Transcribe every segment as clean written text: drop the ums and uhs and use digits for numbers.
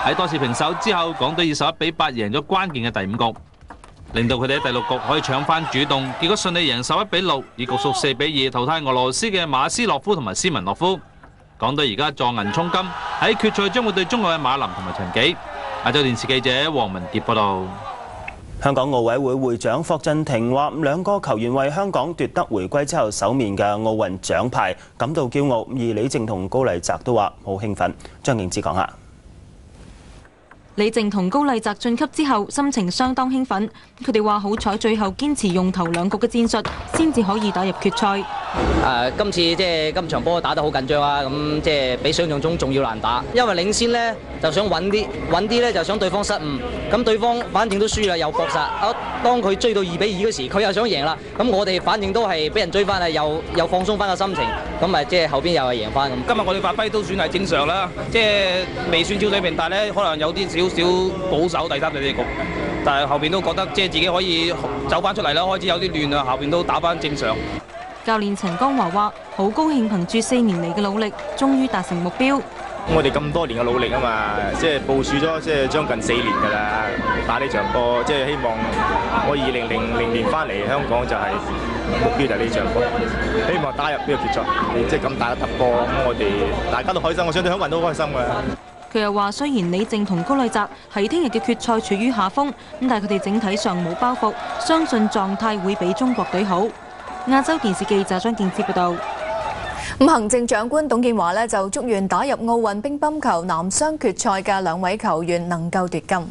喺多次平手之後，港隊以11-8贏咗關鍵嘅第5局，令到佢哋喺第6局可以搶翻主動，結果順利贏11-6，以局數4-2淘汰俄羅斯嘅馬斯洛夫同埋斯文諾夫。港隊而家撞銀衝金，喺決賽將會對中國嘅馬林同埋陳紀。亞洲電視記者黃文傑報道。 香港奧委會會長霍震霆話：兩個球員為香港奪得回歸之後首面嘅奧運獎牌感到驕傲，而李靜同高麗澤都話好興奮。張敬之講下。 李靜同高麗澤晉級之後，心情相當興奮。佢哋話好彩最後堅持用頭2局嘅戰術，先至可以打入決賽。 今次今場波打得好緊張啊！咁比想象中仲要難打，因為領先呢就想穩啲呢就想對方失誤。咁對方反正都輸啦，又搏殺。當佢追到2-2嗰時，佢又想贏啦。咁我哋反正都係俾人追翻啊，又放鬆翻個心情。咁咪後邊又係贏翻咁。 今日我哋發揮都算係正常啦，未算超水平，但係咧可能有啲少保守第3、第4局，但係後邊都覺得自己可以走翻出嚟啦，開始有啲亂啦，後邊都打翻正常。 教練陳江華話：好高興憑住4年嚟嘅努力，終於達成目標。 我哋咁多年嘅努力啊嘛，部署咗將近4年㗎啦，打呢場波，希望我2000年翻嚟香港就係目標就係呢場波，希望打入呢個決賽，咁大嘅突破，咁我哋大家都開心，我相信香港人都開心㗎。 佢又話：雖然李靜同高麗澤喺聽日嘅決賽處於下風，但係佢哋整體上冇包袱，相信狀態會比中國隊好。亞洲電視記者張敬之報道。 行政長官董建華就祝願打入奧運乒乓球男雙決賽嘅2位球員能夠奪金。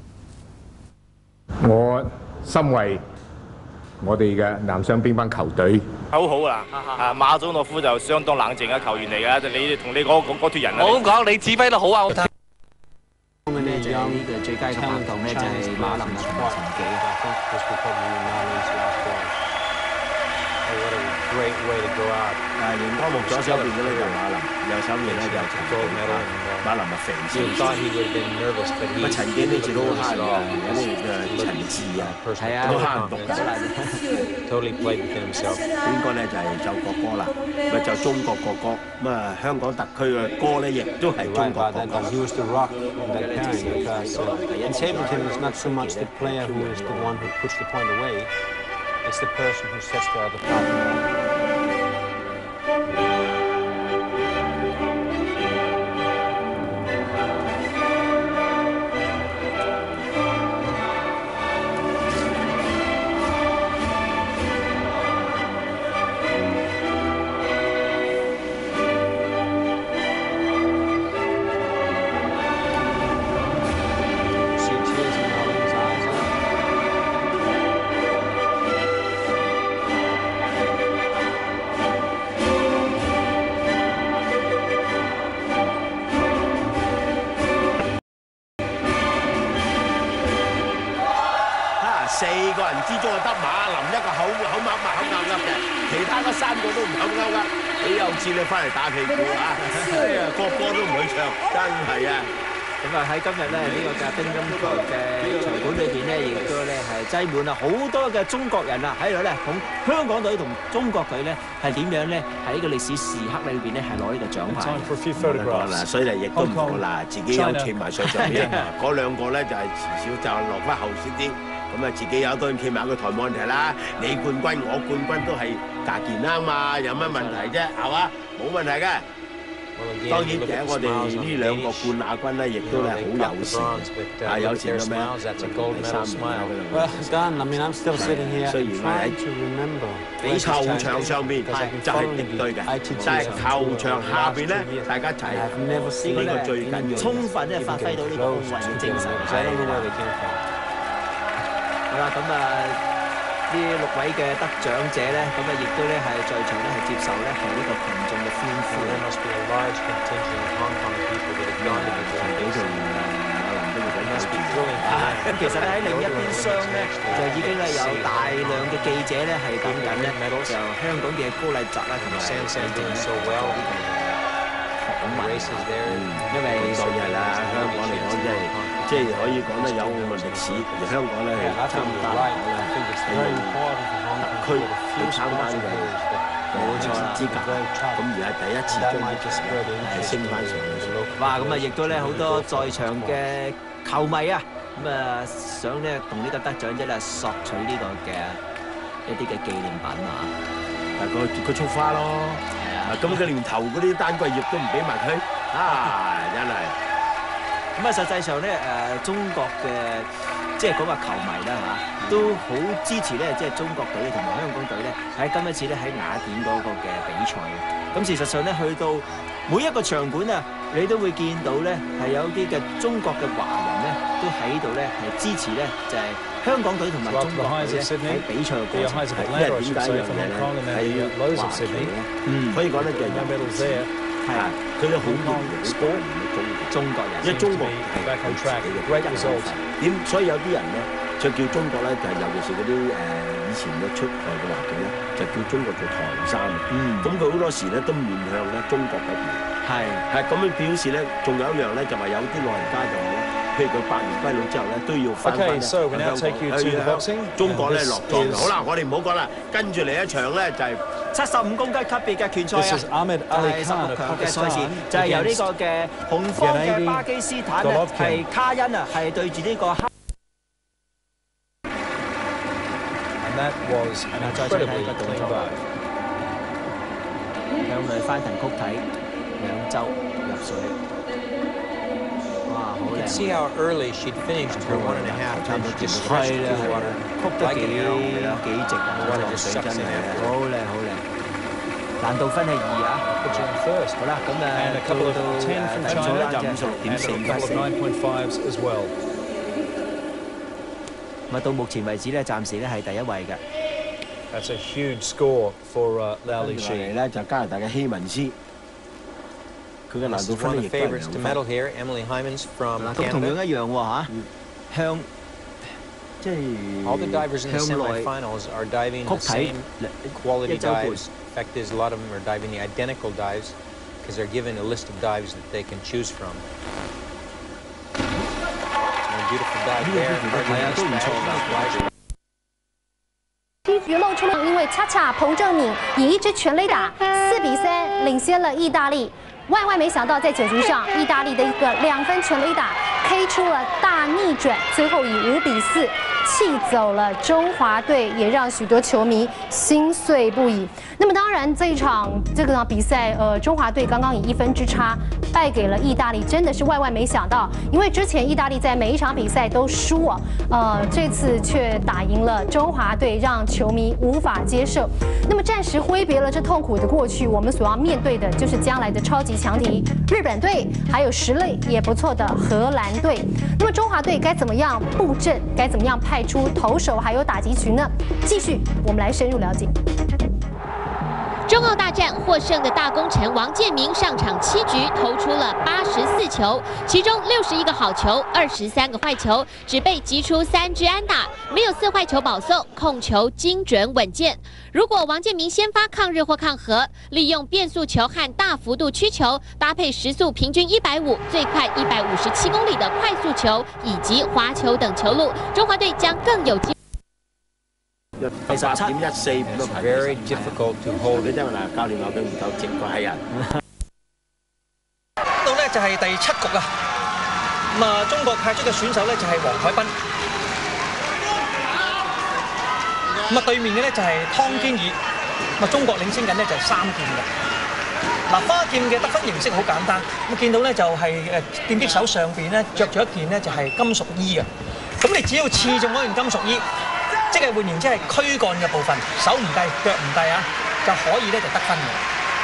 我心為我哋嘅男雙乒乓球隊好好啦，馬祖諾夫就相當冷靜嘅球員嚟㗎，你同你嗰脱人啊！ 我咁講，你指揮得好啊！ 呢個最佳嘅拍檔呢就係馬林同埋陳紀。 熒光幕左手邊嘅呢就馬林，右手邊呢就陳紀。馬林咪肥啲，陳紀呢次都好慳㗎，有啲陳志啊，都慳唔到㗎。應該呢就係奏國歌啦，咪就中國國歌。咁啊，香港特區嘅歌呢亦都係中國國歌。4個人之中得馬林一個口擘嘅，其他嗰3個都唔口噏㗎。你又知你翻嚟打屁股啊！國歌都唔會唱，真係啊！ 咁喺今日呢個嘅乒乓球嘅場館裏邊呢，亦都係擠滿好多嘅中國人啊，喺度同香港隊同中國隊呢係點樣呢？喺呢個歷史時刻裏邊呢係攞呢個獎牌。 嗱，所以亦都唔好嗱，自己有企埋上邊，嗰2個呢就係遲少就落翻後先啲。咁自己有一個人企埋個台冇問題啦，你冠軍我冠軍都係價錢啦嘛，有乜問題啫？係嘛，冇問題嘅。當然我哋呢2個冠亞軍咧，亦都係好友善，友善到咩？雖然我喺球場上邊就係敵對嘅，但係球場下邊咧，大家一齊呢個最緊要， 充分發揮到呢個奧運嘅精神。好啦，呢6位嘅得獎者呢，亦都係在場係接受係呢個群眾嘅歡呼。咁其實喺另一邊廂呢，就已經有大量嘅記者係等緊呢，就香港嘅高麗澤啦同埋謝謝呢個訪問。因為當然係啦，香港嚟講即係可以講得有奧運歷史，而香港咧係參加特區要參加呢個冇錯資格，咁而係第一次將係升翻上去。 哇！咁啊，亦都咧好多在場嘅球迷啊，咁啊想咧同呢個得獎者咧索取呢個嘅一啲嘅紀念品啊。 但佢束花咯，係啊，咁佢連頭嗰啲丹桂葉都唔俾埋佢，啊，真係。 咁啊，實際上咧中國嘅即係嗰個球迷啦嚇，都好支持咧，即係中國隊同埋香港隊咧喺今一次咧喺雅典嗰個嘅比賽嘅。咁事實上咧，去到每一個場館啊，你都會見到咧係有啲嘅中國嘅華人咧都喺度咧係支持咧，就係香港隊同埋中國隊咧喺比賽嘅過程，因為點解一樣嘢咧係華僑咧，可以講咧就係有係啊，佢哋好熱愛中國人，因為中國係佢自己嘅人點，所以有啲人咧就叫中國咧，就係尤其是嗰啲以前嘅出外嘅華僑咧，就叫中國做唐山。咁佢好多時咧都面向咧中國嗰邊。係咁樣表示咧，仲有一樣咧就話有啲老人家就話咧，譬如佢8年歸老之後咧，都要翻返去中國咧落莊。好啦，我哋唔好講啦，跟住嚟一場咧就係75公斤級別嘅決賽啊，係16強嘅賽事，就係由呢個嘅紅方嘅巴基斯坦咧係卡恩啊，係對住呢個黑。再睇個動作，向佢翻騰曲體，2周入水。哇，好靚！ See how early she'd finished her 1.5 time. She just 係啦，曲得幾直啊！落水真係好靚好靚。難度分係2啊。好啦，咁到第組啦，就56.4分。咁啊，到目前為止咧，暫時咧係第1位嘅。 That's a huge score for Lao Li Shi。 咧就加拿大嘅希文斯，佢嘅難度分咧亦都係2分。 咁同樣一樣喎嚇，向即係 All the divers in the semifinals are diving the same quality dives. In fact, there's a lot of them are diving the identical dives because they're given a list of dives that they can choose from. Beautiful dive there. 係啊，都唔錯㗎。 局露出了，因为恰恰彭正敏以一支全垒打4-3领先了意大利。万万没想到，在9局上，意大利的一个2分全垒打 K 出了大逆转，最后以5-4气走了中华队，也让许多球迷心碎不已。那么当然，这一场比赛，中华队刚刚以1分之差败给了意大利，真的是万万没想到，因为之前意大利在每一场比赛都输啊，这次却打赢了中华队，让球迷无法接受。那么暂时挥别了这痛苦的过去，我们所要面对的就是将来的超级强敌日本队，还有实力也不错的荷兰队。那么中华队该怎么样布阵？该怎么样派出投手还有打击群呢？继续，我们来深入了解。 中澳大战获胜的大功臣王建民上场7局投出了84球，其中61个好球，23个坏球，只被击出3支安打，没有4坏球保送，控球精准稳健。如果王建民先发抗日或抗核，利用变速球和大幅度曲球，搭配时速平均150、最快157公里的快速球以及滑球等球路，中华队將更有機會。 8.145都排。 Very difficult to hold。 你真係嗱，教練話佢唔夠直怪人。 到咧就係第7局啊，咁啊中國派出嘅選手咧就係黃海斌，咁啊對面嘅咧就係湯堅爾，咁啊中國領先緊咧就係3劍嘅。嗱花劍嘅得分形式好簡單，咁見到咧就係劍擊手上邊咧着咗一件咧就係金屬衣嘅，咁你只要刺中嗰件金屬衣。即係換言之係軀幹嘅部分，手唔計，腳唔計啊，就可以咧就得分嘅。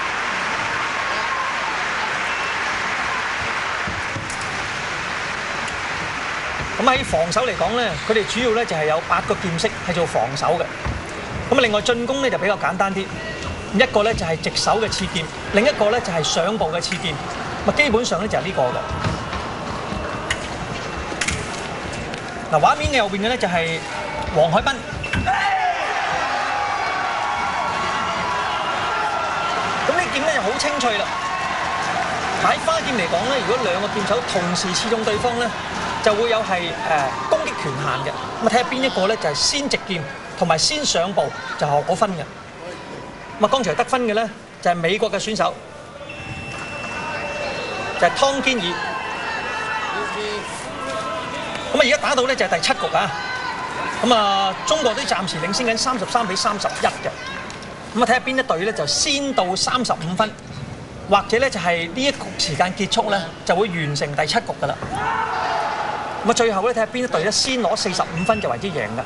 咁喺防守嚟講咧，佢哋主要咧就係有8個劍式係做防守嘅。咁另外進攻咧就比較簡單啲，一個咧就係直手嘅刺劍，另一個咧就係上部嘅刺劍。咁基本上咧就係呢個嘅。嗱畫面嘅右邊嘅咧就係黃海斌，咁呢劍咧就好清脆啦。喺花劍嚟講咧，如果2個劍手同時刺中對方咧，就會有係攻擊權限嘅。咁啊睇下邊一個咧就係先直劍同埋先上步就攞分嘅。咁啊剛才得分嘅咧就係美國嘅選手。 就係湯堅爾。咁啊，而家打到咧就係第7局啊。咁啊，中國隊暫時領先緊33-31嘅。咁啊，睇下邊一隊咧就先到35分，或者咧就係呢一局時間結束咧，就會完成第7局噶啦。咁啊，最後咧睇下邊一隊咧先攞45分就為之贏噶。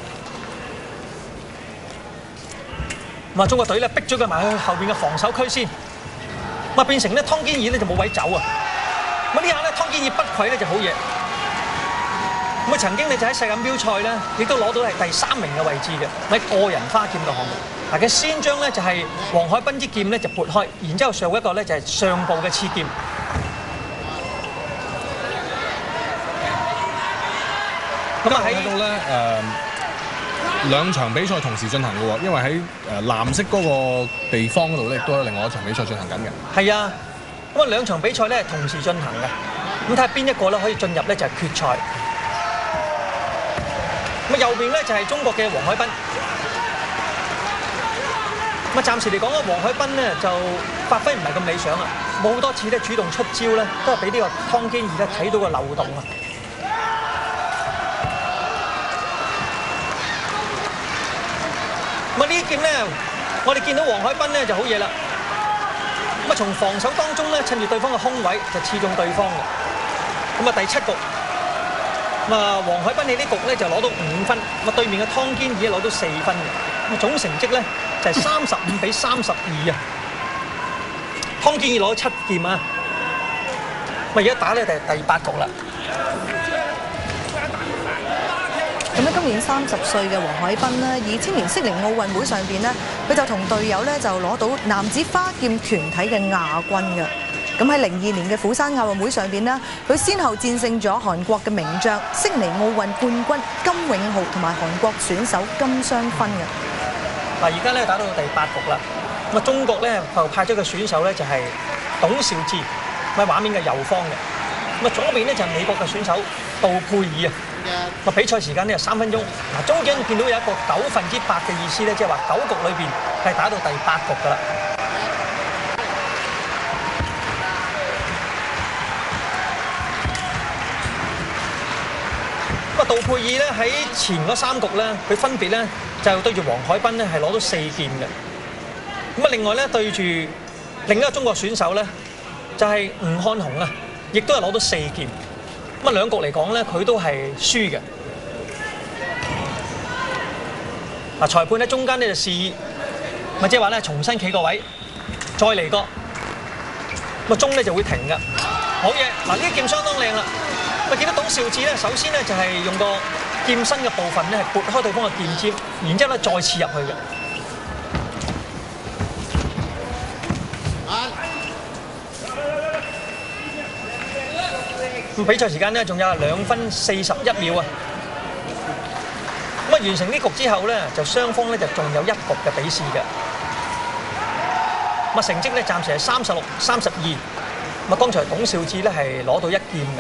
咁啊，中國隊咧逼咗佢埋去後邊嘅防守區先，咁啊變成咧湯堅爾咧就冇位走啊。咁呢下咧湯堅爾不愧咧就好嘢。咁啊曾經咧就喺世錦標賽咧，亦都攞到係第3名嘅位置嘅喺個人花劍嘅項目。嗱，佢先將咧就係黃海斌支劍咧就撥開，然之後上一個咧就係上部嘅刺劍。咁啊喺度咧兩場比賽同時進行嘅喎，因為喺藍色嗰個地方嗰度咧，亦都有另外一場比賽進行緊嘅。 係啊，咁啊兩場比賽咧係同時進行嘅，咁睇下邊一個咧可以進入咧就係決賽。咁啊右邊咧就係中國嘅黃海斌。咁啊暫時嚟講咧，黃海斌咧就發揮唔係咁理想啊，冇好多次咧主動出招咧，都係俾呢個湯堅爾咧睇到個漏洞啊。咁啊呢劍咧，我哋見到黃海斌咧就好嘢啦。咁啊從防守當中咧，趁住對方嘅空位就刺中對方嘅。咁啊第7局，咁啊黃海斌喺呢局咧就攞到5分，咁啊對面嘅湯堅爾攞到4分嘅。咁啊總成績咧就係35-32啊。湯堅爾攞咗7劍啊。咁啊而家打咧就係第8局啦。 咁咧，今年30歲嘅黃海斌呢，以青年適齡奧運會上邊呢，佢就同隊友咧就攞到男子花劍團體嘅亞軍嘅。咁喺02年嘅釜山亞運會上邊呢，佢先後戰勝咗韓國嘅名將、悉尼奧運冠軍金永浩同埋韓國選手金雙芬嘅。 嗱，而家咧打到第8局啦。咁啊，中國咧就派咗個選手咧就係董兆志，喺畫面嘅右方嘅。咁啊，左邊咧就係美國嘅選手杜佩爾啊。個比賽時間呢就3分鐘，嗱中間見到有一個8%嘅意思咧，即係話9局裏邊係打到第8局噶啦。咁啊，杜佩爾咧喺前嗰3局咧，佢分別咧就對住黃海斌咧係攞到4劍嘅。咁啊，另外咧對住另一個中國選手咧就係吳漢雄啊，亦都係攞到4劍。咁啊兩局嚟講咧，佢都係輸嘅。嗱，裁判喺中間咧就示意，咪即係話咧重新企個位，再嚟過，個鐘咧就會停㗎。好嘢！嗱，呢一劍相當靚啦。咪見到董兆志咧，首先咧就係用個劍身嘅部分咧係撥開對方嘅劍尖，然之後咧再刺入去嘅。咁比賽時間咧仲有2分41秒啊！咁啊完成呢局之後咧，就雙方咧就仲有1局嘅比試嘅。咁啊成績咧暫時係36-32。咁啊剛才董兆志咧係攞到1劍嘅。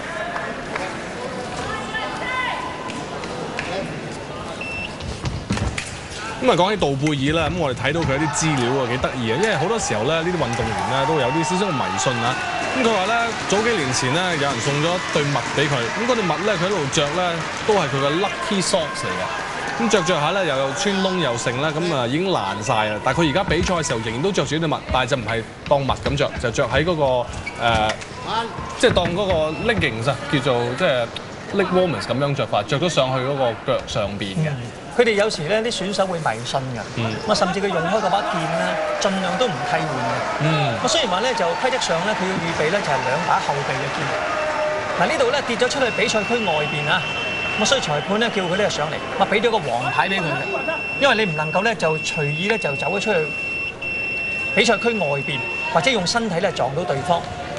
咁啊講起杜貝爾啦，咁我哋睇到佢啲資料啊幾得意啊，因為好多時候咧呢啲運動員咧都有啲少少迷信啊。咁佢話咧早幾年前咧有人送咗對襪俾佢，咁嗰對襪咧佢一路着咧都係佢嘅 lucky socks 嚟嘅。咁着下咧又有穿窿又剩啦，咁啊已經爛晒啦。但係佢而家比賽嘅時候仍然都着住呢對襪，但係就唔係當襪咁着，就着喺嗰個即係當嗰個 leggings啊，叫做即係 leg warmers 咁樣着法，着咗上去嗰個腳上邊嘅。 佢哋有時咧啲選手會迷信㗎，咁啊甚至佢用開嗰把劍咧，盡量都唔替換嘅。咁雖然話咧就規則上咧，佢要預備咧就係2把後備嘅劍。嗱呢度咧跌咗出去比賽區外邊啊，咁所以裁判咧叫佢咧上嚟，咁啊俾咗個黃牌俾佢嘅，因為你唔能夠咧就隨意咧就走咗出去比賽區外邊，或者用身體咧撞到對方。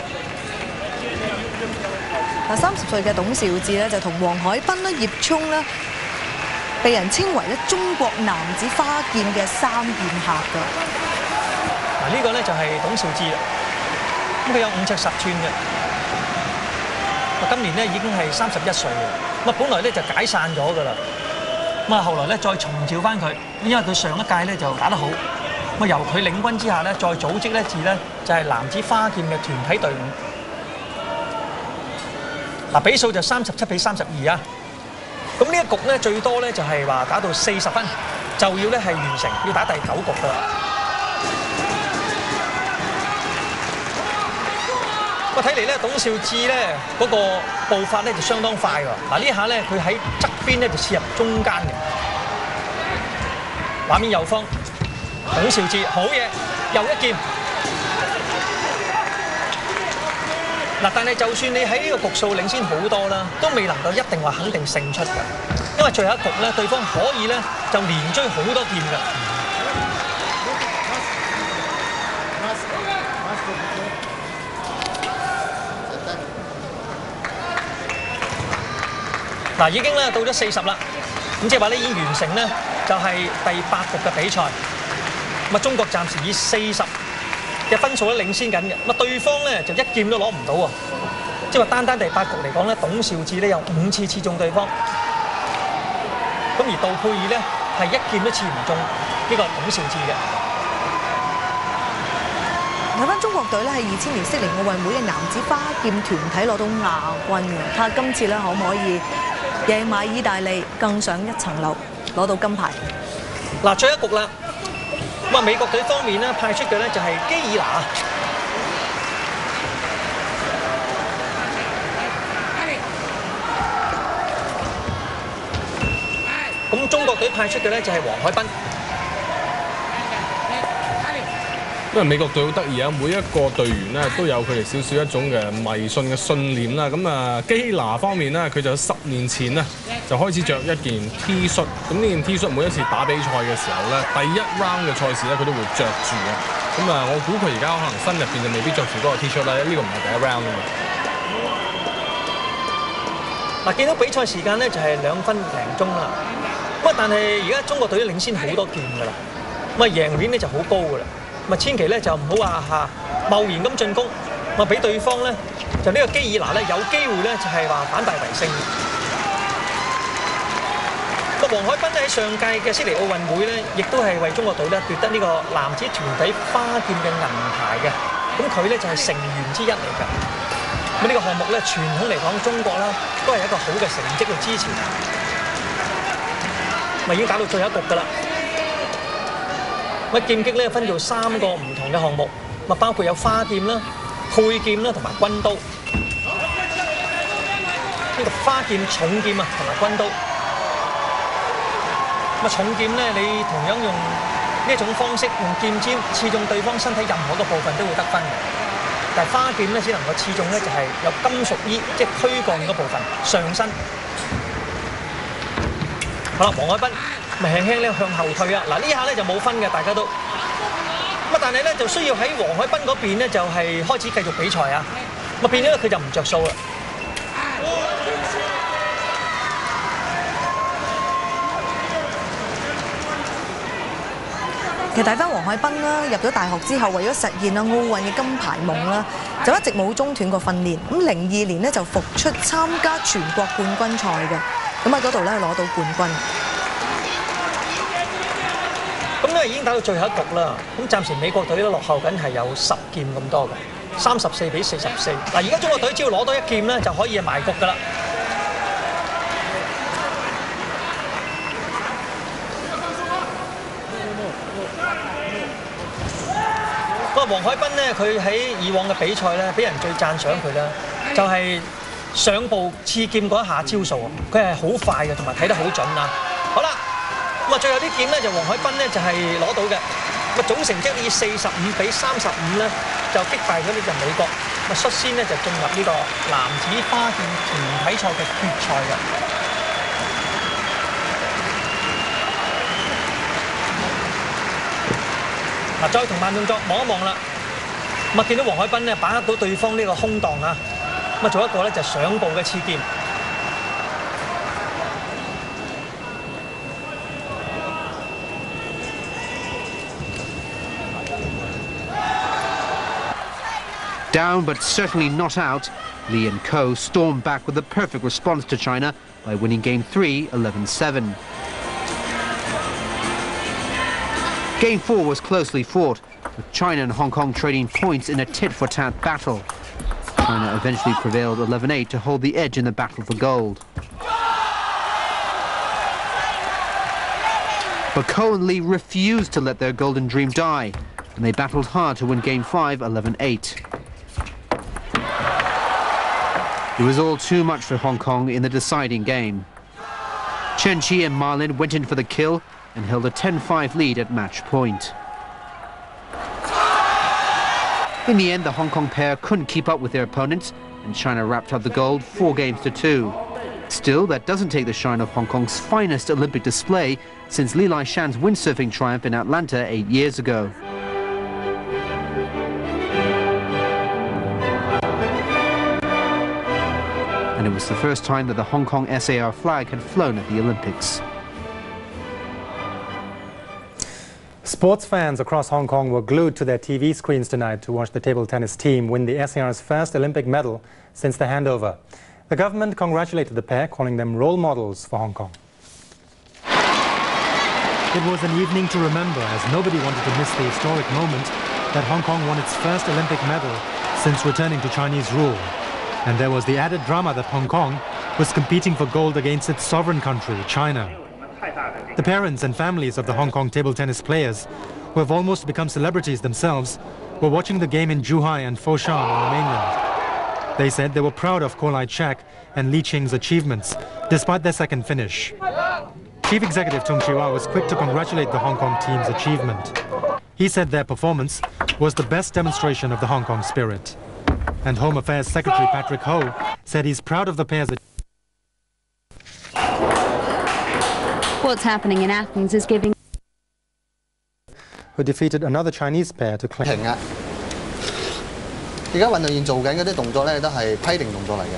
嗱30歲嘅董兆志咧就同黃海斌咧、葉聰咧，被人稱為咧中國男子花劍嘅3劍客㗎。 嗱呢個咧就係董兆志啦，咁佢有5尺10寸嘅，今年咧已經係31歲嘅，咁啊本來咧就解散咗㗎啦，咁啊後來咧再重召翻佢，因為佢上一屆咧就打得好，咁啊由佢領軍之下咧再組織咧就係男子花劍嘅團體隊伍。 嗱，比數就37-32啊。咁呢一局咧最多咧就係話打到40分，就要咧係完成，要打第9局㗎啦。咁睇嚟咧，董兆志咧嗰個步伐咧就相當快喎。嗱呢下咧佢喺側邊咧就切入中間嘅。畫面右方，董兆志好嘢，又一劍。嗱，但係就算你喺呢個局數領先好多啦，都未能夠一定話肯定勝出㗎，因為最後一局咧，對方可以咧就連追好多劍㗎。嗱，已經咧到咗40啦，咁即係話咧已經完成咧，就係第8局嘅比賽。咁啊，中國暫時以40嘅分數咧領先緊嘅，咁啊對方咧就一劍都攞唔到喎，即係話單第8局嚟講咧，董兆志咧有5次刺中對方，咁而杜佩爾咧係1劍都刺唔中呢個董兆志嘅。 睇翻中國隊咧喺2000年悉尼奧運會嘅男子花劍團體攞到亞軍嘅，睇下今次咧可唔可以贏埋意大利，更上一層樓，攞到金牌。 嗱，最後一局啦。咁啊，美國隊方面咧派出嘅咧就係基爾拿。咁中國隊派出嘅咧就係黃海斌。 因為美國隊好得意啊，每一個隊員咧都有佢哋少少一種嘅迷信嘅信念啦。咁啊，基希拿方面咧，佢就10年前咧就開始着一件 T 恤。咁呢件 T 恤每一次打比賽嘅時候咧，第一 round 嘅賽事咧佢都會着住嘅。咁啊，我估佢而家可能心入邊就未必着住嗰個 T 恤啦，呢個唔係第一 round 啊嘛。 嗱，見到比賽時間咧就係2分零鐘啦。咁啊，但係而家中國隊領先好多劍㗎啦，咁啊贏面咧就好高㗎啦。咁千祈咧就唔好話貿然咁進攻，我俾對方咧就呢個基爾拿咧有機會咧就係話反敗為勝。個黃海斌喺上屆嘅悉尼奧運會咧，亦都係為中國隊咧奪得呢個男子團體花劍嘅銀牌嘅。咁佢咧就係成員之一嚟㗎。咁呢個項目咧傳統嚟講，中國啦都係一個好嘅成績去支持。咪已經打到最後一局㗎啦。咁劍擊咧分做3個唔同嘅項目，咪包括有花劍啦、佩劍啦同埋軍刀。呢個花劍重劍啊同埋軍刀。咁重劍咧，你同樣用呢一種方式，用劍尖刺中對方身體任何嘅部分都會得分嘅。但係花劍咧只能夠刺中咧就係有金屬衣，即係軀幹嗰部分上身。好啦，黃海斌咪輕輕咧向後退啊！嗱呢下咧就冇分嘅，大家都咁啊，但係咧就需要喺黃海斌嗰邊咧就係開始繼續比賽啊！咁啊變咗佢就唔着數啦。 其實睇翻黃海斌啦，入咗大學之後，為咗實現啊奧運嘅金牌夢啦，就一直冇中斷過訓練。咁02年咧就復出參加全國冠軍賽嘅，咁喺嗰度咧攞到冠軍。 咁咧已經打到最後一局啦。咁暫時美國隊都落後緊係有10劍咁多嘅，34-44。嗱，而家中國隊只要攞多1劍咧，就可以埋局㗎啦。咁啊，黃海斌咧，佢喺以往嘅比賽咧，俾人最讚賞佢咧，就係上步刺劍嗰一下招數，佢係好快嘅，同埋睇得好準啊！好啦。咁啊，最後啲劍咧就黃海斌咧就係攞到嘅，咁啊總成績以45-35咧就擊敗咗呢隻美國，咁啊率先咧就進入呢個男子花劍團體賽嘅決賽嘅。嗱，再同慢動作望一望啦，咁啊見到黃海斌咧把握到對方呢個空檔啊，咁啊做一個咧就上步嘅刺劍。 Down but certainly not out, Li and Co stormed back with a perfect response to China by winning Game 3, 11-7. Game 4 was closely fought, with China and Hong Kong trading points in a tit-for-tat battle. China eventually prevailed 11-8 to hold the edge in the battle for gold. But Ko and Lee refused to let their golden dream die, and they battled hard to win Game 5 11-8. It was all too much for Hong Kong in the deciding game. Chen Qi and Ma Lin went in for the kill and held a 10-5 lead at match point. In the end, the Hong Kong pair couldn't keep up with their opponents, and China wrapped up the gold 4-2. Still, that doesn't take the shine off Hong Kong's finest Olympic display since Li Laishan's windsurfing triumph in Atlanta 8 years ago. And it was the first time that the Hong Kong SAR flag had flown at the Olympics. Sports fans across Hong Kong were glued to their TV screens tonight to watch the table tennis team win the SAR's first Olympic medal since the handover. The government congratulated the pair, calling them role models for Hong Kong. It was an evening to remember, as nobody wanted to miss the historic moment that Hong Kong won its first Olympic medal since returning to Chinese rule. And there was the added drama that Hong Kong was competing for gold against its sovereign country, China. The parents and families of the Hong Kong table tennis players, who have almost become celebrities themselves, were watching the game in Zhuhai and Foshan on the mainland. They said they were proud of Ko Lai-chak and Li Qing's achievements, despite their second finish. Chief Executive Tung Chee-hwa was quick to congratulate the Hong Kong team's achievement. He said their performance was the best demonstration of the Hong Kong spirit. And Home Affairs Secretary Patrick Ho said he's proud of the pair's What's happening in Athens is giving who defeated another Chinese pair to claim. 而家運動員做緊嗰啲動作咧，都係規定動作嚟嘅。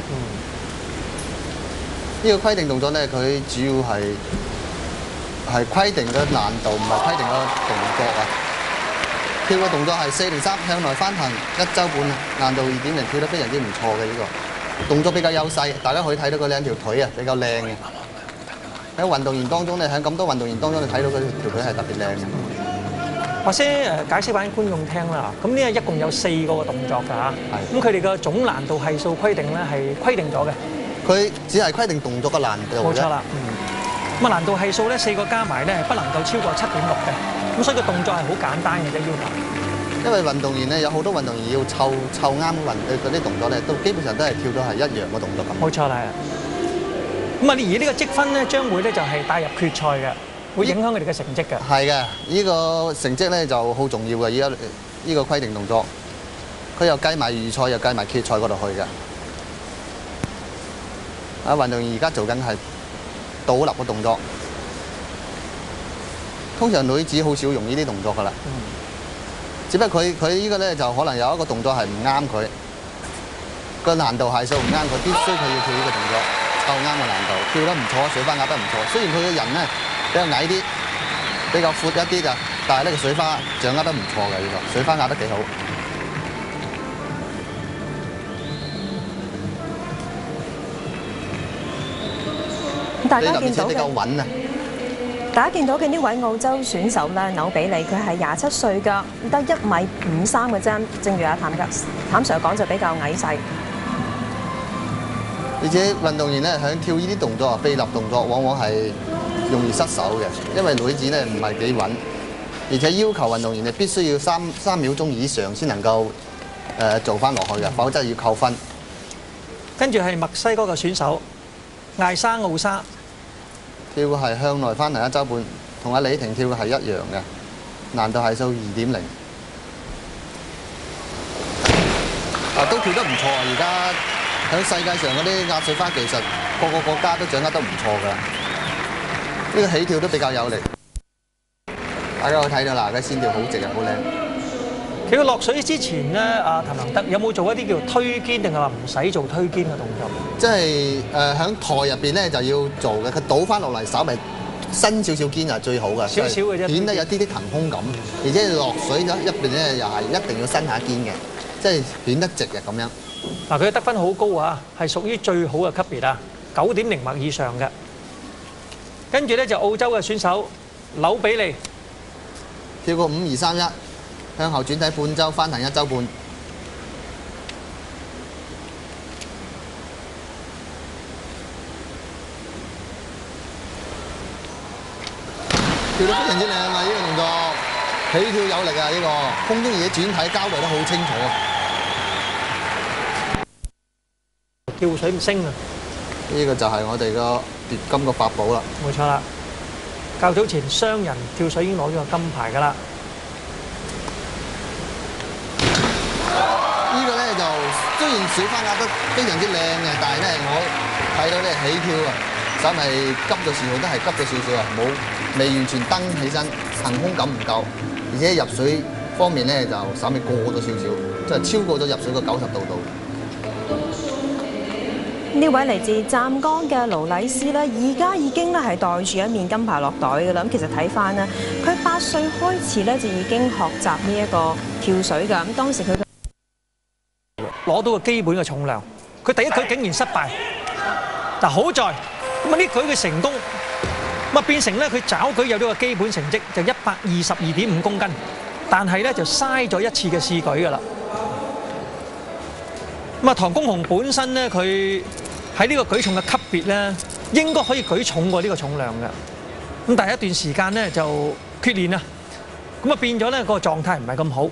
呢個規定動作咧，佢主要係規定嘅難度，唔係規定個動作啊。跳嘅動作係403向內翻騰1周半，難度2.0，跳得非常之唔錯嘅呢個動作比較優勢。大家可以睇到佢兩條腿啊比較靚嘅。喺運動員當中咧，喺咁多運動員當中，你睇到佢條腿係特別靚嘅。 或者解釋俾觀眾聽啦。咁呢一共有4個動作㗎嚇。咁佢哋嘅總難度係數規定咧係規定咗嘅。 佢只係規定動作嘅難度。冇錯啦。 咁啊難度係數咧4個加埋咧係不能夠超過7.6嘅。咁所以個動作係好簡單嘅啫要求。 因為運動員咧有好多運動員要湊啱嗰啲動作咧，都基本上都係跳到係一樣嘅動作咁。 冇錯啦。咁啊而呢個積分咧將會咧就係帶入決賽嘅。 會影響佢哋嘅成績嘅。 係嘅，呢個成績咧就好重要嘅。依家呢個規定動作，佢又計埋預賽，又計埋決賽嗰度去嘅。啊，運動員而家做緊係倒立嘅動作。通常女子好少用呢啲動作㗎啦。只不過佢呢個咧就可能有一個動作係唔啱佢，個難度係數唔啱佢，必須佢要跳呢個動作，湊啱個難度，跳得唔錯，水花壓得唔錯。雖然佢個人咧， 比較矮啲，比較闊一啲㗎，但係呢個水花掌握得唔錯嘅呢個，水花壓得幾好。 大家見到嘅， 比較穩啊！ 大家見到嘅呢位澳洲選手咧，紐比利，佢係27歲㗎，得1.53米嘅啫。正如阿譚 Sir 講，就比較矮細。 而且運動員咧響跳呢啲動作啊，飛立動作往往係容易失手嘅，因為女子咧唔係幾穩，而且要求運動員咧必須要3秒鐘以上先能夠做翻落去嘅，否則要扣分。 跟住係墨西哥嘅選手艾莎奧莎， 跳嘅係向內翻騰1周半，同阿李婷跳嘅係一樣嘅，難度係數2.0。啊，都跳得唔錯啊！而家。 喺世界上嗰啲壓水花技術，個個國家都掌握得唔錯㗎。呢個起跳都比較有力，大家可以睇到啦，佢線條好直啊，好靚。 佢落水之前咧，阿譚能德有冇做一啲叫推肩，定係話唔使做推肩嘅動作？ 即係喺台入邊咧就要做嘅，佢倒翻落嚟稍微伸少少肩係最好嘅， 少少嘅啫， 顯得有啲騰空感，而且落水咗入邊咧又係一定要伸下肩嘅，即係顯得直嘅咁樣。 嗱，佢嘅得分好高啊，係屬於最好嘅級別啊，9.0或以上嘅。跟住咧就澳洲嘅選手紐比利， 跳個5231，向後轉體半周翻騰1周半。 跳得非常之靚啊！呢個動作起跳有力啊！呢個空中而且轉體交代得好清楚。 跳水唔升啊！ 呢個就係我哋個奪金個法寶啦。 冇錯啦，較早前雙人跳水已經攞咗個金牌㗎啦。 呢個咧就雖然水花壓得非常之靚嘅，但係咧我睇到咧起跳啊，稍微急咗少少，都係急咗少少啊，未完全蹬起身，騰空感唔夠，而且入水方面咧就稍微過咗少少，即係超過咗入水個90度度。 呢位嚟自湛江嘅盧禮詩咧，而家已經咧係袋住一面金牌落袋嘅啦。咁其實睇翻咧，佢8歲開始咧就已經學習呢一個跳水㗎。咁當時佢攞到個基本嘅重量，佢第一舉竟然失敗，但好在咁啊呢舉佢成功，咁啊變成咧佢抓舉有咗個基本成績就122.5公斤，但係咧就嘥咗一次嘅試舉㗎啦。咁啊唐公雄本身咧佢喺呢個舉重嘅級別咧，應該可以舉重過呢個重量嘅，咁但係一段時間咧就缺練啊，咁啊變咗咧個狀態唔係咁好。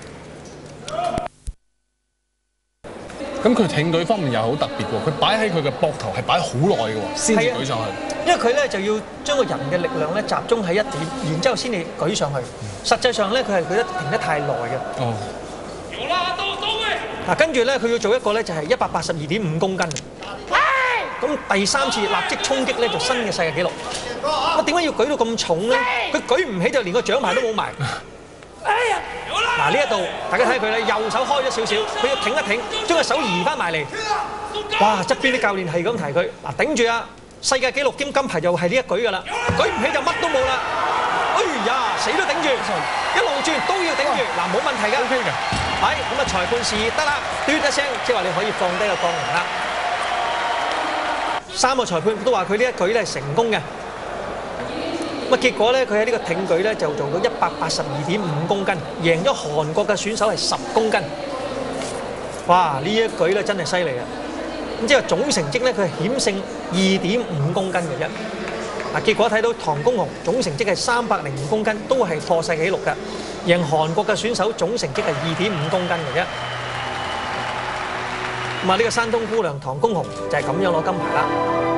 咁佢挺舉方面又好特別喎，佢擺喺佢嘅膊頭係擺好耐嘅喎，先至舉上去。 因為佢咧就要將個人嘅力量咧集中喺一點，然之後先至舉上去。實際上咧佢係舉得停得太耐嘅。哦。嗱，跟住咧佢要做一個咧就係182.5公斤。咁第3次立即衝擊咧就新嘅世界紀錄。我點解要舉到咁重咧？佢舉唔起就連個獎牌都冇埋。嗱呢一度，大家睇佢咧，右手開咗少少，佢要挺一挺，將個手移翻埋嚟。哇！側邊啲教練係咁提佢，嗱頂住啊！世界紀錄兼金牌就係呢一舉㗎啦，舉唔起就乜都冇啦。哎呀，死都頂住，一路轉都要頂住。嗱冇問題㗎。OK 嘅。係咁啊，裁判示意得啦，嘟一聲，即係話你可以放低個槓鈴啦。3個裁判都話佢呢一舉咧係成功嘅。咁啊結果咧，佢喺呢個挺舉咧就做到182.5公斤，贏咗韓國嘅選手係10公斤。哇！呢一舉咧真係犀利啊！咁即係總成績咧，佢係險勝2.5公斤嘅啫。嗱，結果睇到唐公雄總成績係305公斤，都係破世紀錄嘅，贏韓國嘅選手總成績係2.5公斤嘅啫。咁啊，呢個山東姑娘唐公雄就係咁樣攞金牌啦。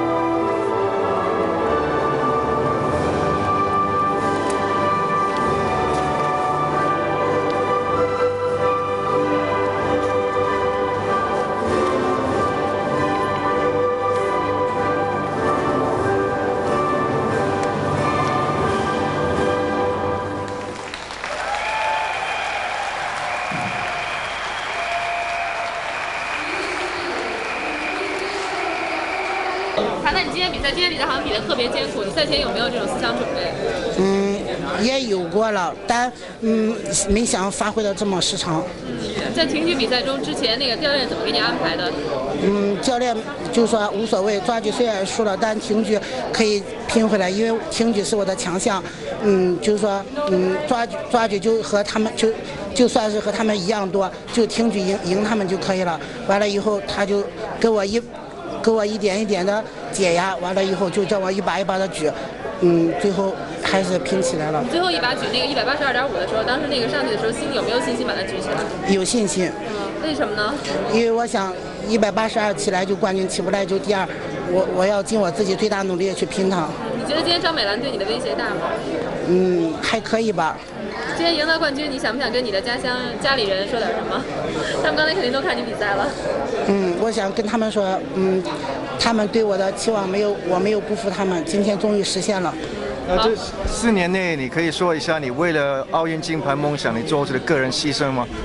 那你今天比赛好像比得特别艰苦，你赛前有没有这种思想准备？ 也有过了，但没想发挥的这么失常。 在挺举比赛中之前，那个教练怎么给你安排的？ 教练就说无所谓，抓举虽然输了，但挺举可以拼回来，因为挺举是我的强项。就是说，抓举就和他们就算是和他们一样多，就挺举赢他们就可以了。完了以后，他就给我一点一点的解压，完了以后就叫我一把一把的举，最后还是拼起来了。 最后一把举那个182.5的时候，当时那个上去的时候，心里有没有信心把它举起来？ 有信心。 为什么呢？ 因为我想182起来就冠军，起不来就第2，我要尽我自己最大努力去拼它。 你觉得今天张美兰对你的威胁大吗？ 还可以吧。 今天赢得冠军，你想不想跟你的家里人说点什么？他们刚才肯定都看你比赛了。 我想跟他们说，他们对我的期望我没有辜负他们，今天终于实现了。 这4年内，你可以说一下你为了奥运金牌梦想，你做出的个人牺牲吗？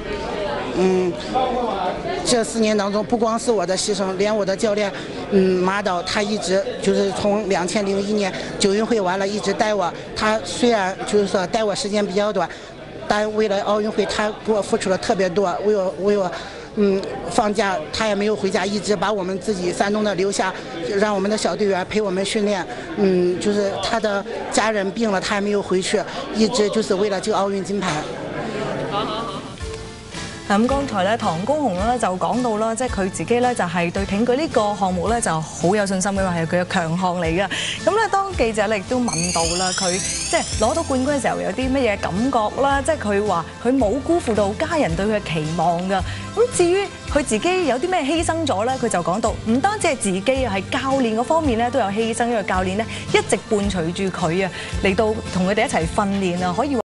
这4年当中，不光是我的牺牲，连我的教练，马导，他一直就是从2001年9运会完了一直带我。他虽然就是说带我时间比较短，但为了奥运会，他给我付出了特别多，为我。放假他也没有回家，一直把我们自己山东的留下，让我们的小队员陪我们训练。就是他的家人病了，他也没有回去，一直就是为了这个奥运金牌。 好。 咁剛才咧，唐高雄咧就講到啦，即係佢自己咧就係對挺舉呢個項目咧就好有信心，因為係佢嘅強項嚟嘅。咁咧，當記者咧亦都問到啦，佢即係攞到冠軍嘅時候有啲乜嘢感覺啦？即係佢話佢冇辜負到家人對佢嘅期望㗎。咁至於佢自己有啲咩犧牲咗咧，佢就講到唔單止係自己啊，係教練嗰方面咧都有犧牲，因為教練咧一直伴隨住佢啊嚟到同佢哋一齊訓練啊，可以話